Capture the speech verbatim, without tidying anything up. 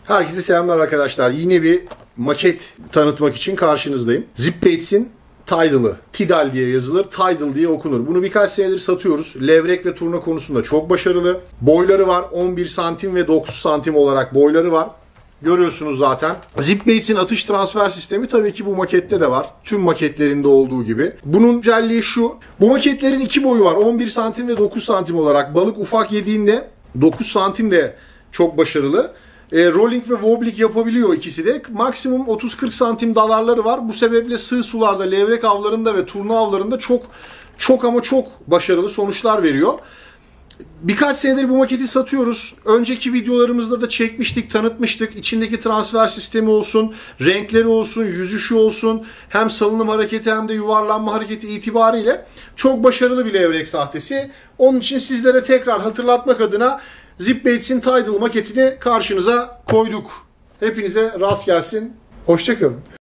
Herkese selamlar arkadaşlar. Yine bir maket tanıtmak için karşınızdayım. Zip-Bates'in Tidal'ı. Tidal diye yazılır, Tidal diye okunur. Bunu birkaç senedir satıyoruz. Levrek ve turna konusunda çok başarılı. Boyları var. on bir santim ve dokuz santim olarak boyları var. Görüyorsunuz zaten. Zip-Bates'in atış transfer sistemi tabii ki bu makette de var. Tüm maketlerinde olduğu gibi. Bunun özelliği şu. Bu maketlerin iki boyu var. on bir santim ve dokuz santim olarak. Balık ufak yediğinde dokuz santim de çok başarılı. E, rolling ve wobbling yapabiliyor ikisi de. Maksimum otuz kırk santim dalarları var. Bu sebeple sığ sularda, levrek avlarında ve turna avlarında çok çok ama çok başarılı sonuçlar veriyor. Birkaç senedir bu maketi satıyoruz. Önceki videolarımızda da çekmiştik, tanıtmıştık. İçindeki transfer sistemi olsun, renkleri olsun, yüzüşü olsun. Hem salınım hareketi hem de yuvarlanma hareketi itibariyle çok başarılı bir levrek sahtesi. Onun için sizlere tekrar hatırlatmak adına Zip-Bates'in Tidal maketini karşınıza koyduk. Hepinize rast gelsin. Hoşça kalın.